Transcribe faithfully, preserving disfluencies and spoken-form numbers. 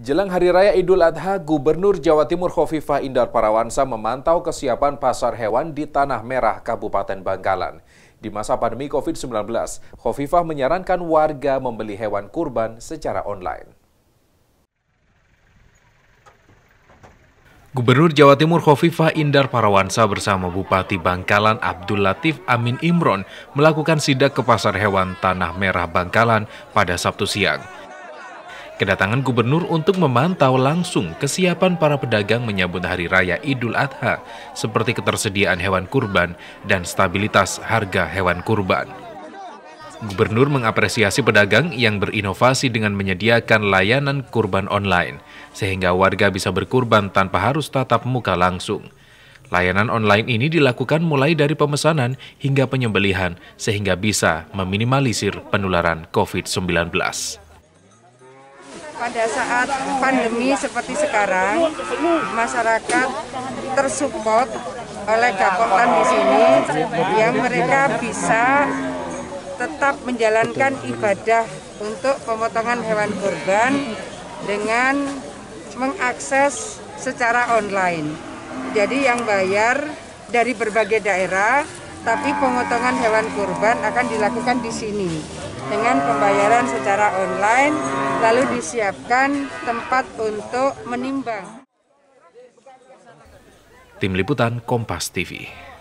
Jelang Hari Raya Idul Adha, Gubernur Jawa Timur Khofifah Indar Parawansa memantau kesiapan pasar hewan di Tanah Merah, Kabupaten Bangkalan. Di masa pandemi covid sembilan belas, Khofifah menyarankan warga membeli hewan kurban secara online. Gubernur Jawa Timur Khofifah Indar Parawansa bersama Bupati Bangkalan Abdul Latif Amin Imron melakukan sidak ke pasar hewan Tanah Merah Bangkalan pada Sabtu siang. Kedatangan gubernur untuk memantau langsung kesiapan para pedagang menyambut Hari Raya Idul Adha, seperti ketersediaan hewan kurban dan stabilitas harga hewan kurban. Gubernur mengapresiasi pedagang yang berinovasi dengan menyediakan layanan kurban online, sehingga warga bisa berkurban tanpa harus tatap muka langsung. Layanan online ini dilakukan mulai dari pemesanan hingga penyembelihan, sehingga bisa meminimalisir penularan covid sembilan belas. Pada saat pandemi seperti sekarang, masyarakat tersupport oleh Gapoktan di sini, yang mereka bisa tetap menjalankan ibadah untuk pemotongan hewan kurban dengan mengakses secara online. Jadi yang bayar dari berbagai daerah, tapi pemotongan hewan kurban akan dilakukan di sini dengan pembayaran secara online, lalu disiapkan tempat untuk menimbang. Tim Liputan Kompas T V.